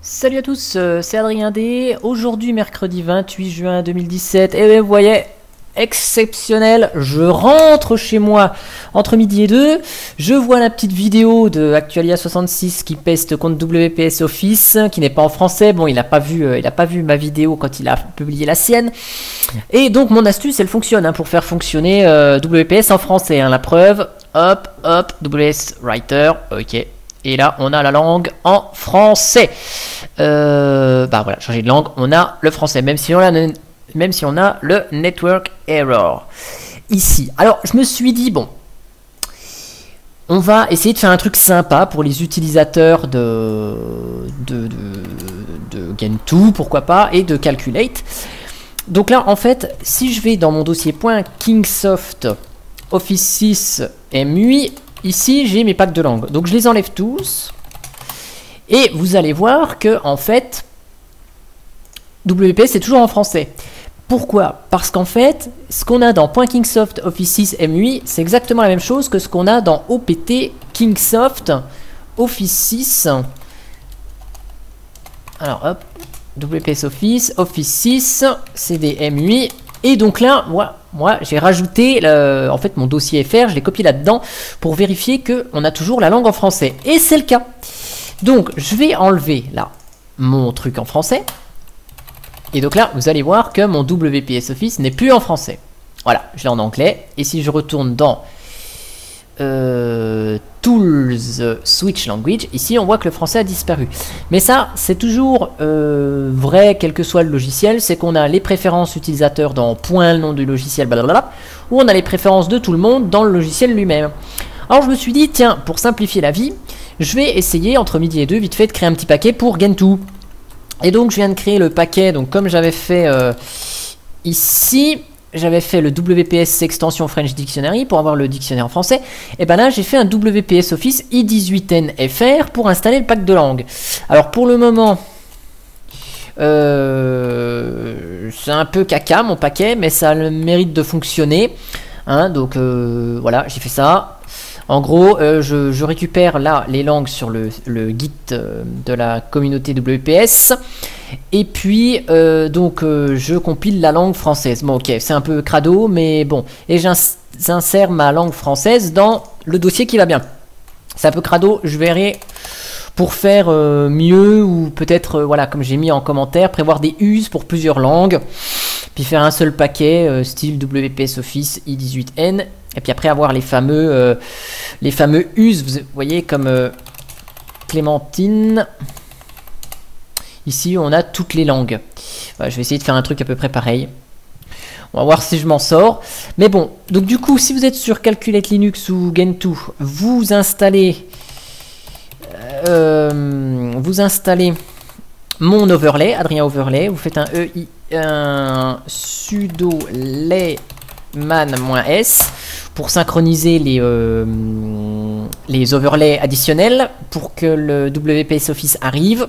Salut à tous, c'est Adrien D. Aujourd'hui, mercredi 28 juin 2017, et vous voyez, exceptionnel, je rentre chez moi entre midi et 2, je vois la petite vidéo de Actualia66 qui peste contre WPS Office, qui n'est pas en français. Bon, il n'a pas vu ma vidéo quand il a publié la sienne. Et donc, mon astuce, elle fonctionne pour faire fonctionner WPS en français. La preuve, hop, WS Writer, ok. Et là, on a la langue en français. Bah voilà, changer de langue, on a le français, même si on a le network error ici. Alors, je me suis dit, bon, on va essayer de faire un truc sympa pour les utilisateurs de Gentoo, pourquoi pas, et de Calculate. Donc là, en fait, si je vais dans mon dossier .kingsoft Office 6 MUI, ici, j'ai mes packs de langue. Donc, je les enlève tous. Et vous allez voir que, en fait, WPS, c'est toujours en français. Pourquoi? Parce qu'en fait, ce qu'on a dans .kingsoft Office 6 MUI, c'est exactement la même chose que ce qu'on a dans OPT Kingsoft Office 6. Alors, hop, WPS Office 6, CD MUI. Et donc là, moi j'ai rajouté en fait mon dossier FR, je l'ai copié là-dedans pour vérifier qu'on a toujours la langue en français. Et c'est le cas. Donc, je vais enlever là mon truc en français. Et donc là, vous allez voir que mon WPS Office n'est plus en français. Voilà, je l'ai en anglais. Et si je retourne dans Tools, Switch Language, ici on voit que le français a disparu. Mais ça, c'est toujours vrai, quel que soit le logiciel. C'est qu'on a les préférences utilisateurs dans point le nom du logiciel, blablabla, ou on a les préférences de tout le monde dans le logiciel lui-même. Alors je me suis dit, tiens, pour simplifier la vie, je vais essayer entre midi et 2, vite fait, de créer un petit paquet pour Gentoo. Et donc je viens de créer le paquet, donc comme j'avais fait ici, j'avais fait le WPS extension French Dictionary pour avoir le dictionnaire en français. Et ben là j'ai fait un WPS Office i18n FR pour installer le pack de langue. Alors pour le moment, c'est un peu caca mon paquet, mais ça a le mérite de fonctionner. Donc voilà, j'ai fait ça. En gros, je récupère là les langues sur le Git de la communauté WPS. Et puis, je compile la langue française. Bon, ok, c'est un peu crado, mais bon. Et j'insère ma langue française dans le dossier qui va bien. C'est un peu crado, je verrai pour faire mieux, ou peut-être, voilà, comme j'ai mis en commentaire, prévoir des us pour plusieurs langues. Puis faire un seul paquet, style WPS Office i18n. Et puis après avoir les fameux us, vous voyez, comme Clémentine. Ici, on a toutes les langues. Voilà, je vais essayer de faire un truc à peu près pareil. On va voir si je m'en sors. Mais bon, donc du coup, si vous êtes sur Calculate Linux ou Gentoo, vous installez mon overlay, Adrien Overlay. Vous faites un sudo layman-s pour synchroniser les overlays additionnels pour que le WPS Office arrive.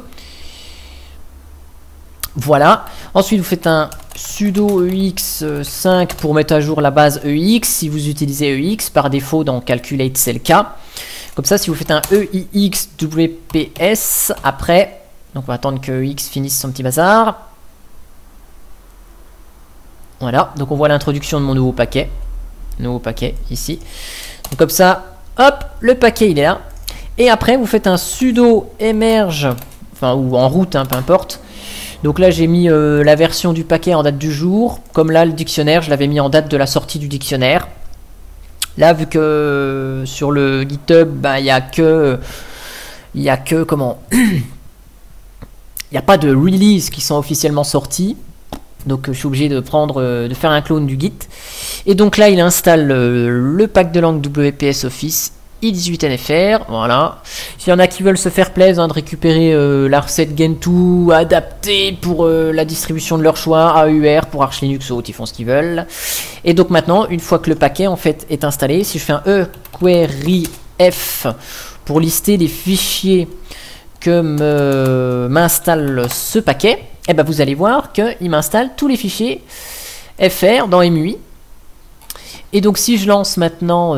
Voilà. Ensuite, vous faites un sudo EX5 pour mettre à jour la base EX. Si vous utilisez EX, par défaut dans Calculate, c'est le cas. Comme ça, si vous faites un EIX WPS, après, donc on va attendre que EX finisse son petit bazar. Voilà, donc on voit l'introduction de mon nouveau paquet. Nouveau paquet ici. Donc comme ça, hop, le paquet il est là. Et après, vous faites un sudo emerge, enfin, ou en route, peu importe. Donc là, j'ai mis la version du paquet en date du jour. Comme là, le dictionnaire, je l'avais mis en date de la sortie du dictionnaire. Là, vu que sur le GitHub, il n'y a que comment il n'y a pas de release qui sont officiellement sortis. Donc je suis obligé de faire un clone du Git. Et donc là, il installe le pack de langue WPS Office i18nfr. Voilà. S'il y en a qui veulent se faire plaisir de récupérer la recette Gentoo adaptée pour la distribution de leur choix, AUR pour Arch Linux ou autre, ils font ce qu'ils veulent. Et donc maintenant, une fois que le paquet en fait est installé, si je fais un query f pour lister les fichiers que m'installe ce paquet, et ben vous allez voir qu'il m'installe tous les fichiers FR dans MUI. Et donc si je lance maintenant,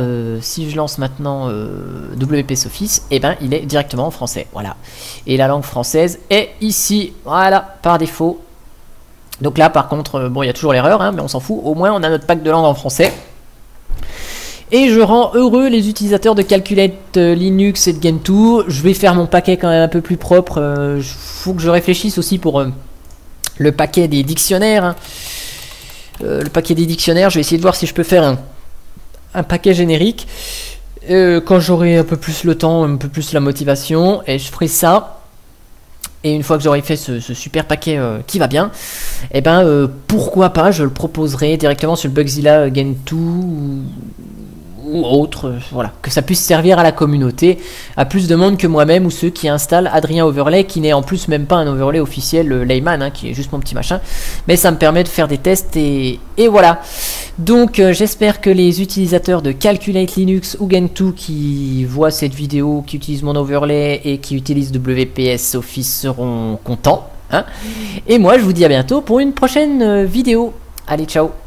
WPS Office, et ben il est directement en français. Voilà. Et la langue française est ici. Voilà, par défaut. Donc là par contre, bon il y a toujours l'erreur, hein, mais on s'en fout. Au moins on a notre pack de langue en français. Et je rends heureux les utilisateurs de Calculate Linux et de Gentoo. Je vais faire mon paquet quand même un peu plus propre. Faut que je réfléchisse aussi pour le paquet des dictionnaires. Hein. Le paquet des dictionnaires, je vais essayer de voir si je peux faire un paquet générique. Quand j'aurai un peu plus le temps, un peu plus la motivation. Et je ferai ça. Et une fois que j'aurai fait ce super paquet qui va bien, et ben pourquoi pas, je le proposerai directement sur le Bugzilla Gentoo ou autre, voilà, que ça puisse servir à la communauté, à plus de monde que moi-même ou ceux qui installent Adrien Overlay, qui n'est en plus même pas un overlay officiel Layman, hein, qui est juste mon petit machin, mais ça me permet de faire des tests et voilà. Donc j'espère que les utilisateurs de Calculate Linux ou Gentoo qui voient cette vidéo, qui utilisent mon overlay et qui utilisent WPS Office seront contents, hein. Et moi je vous dis à bientôt pour une prochaine vidéo. Allez, ciao.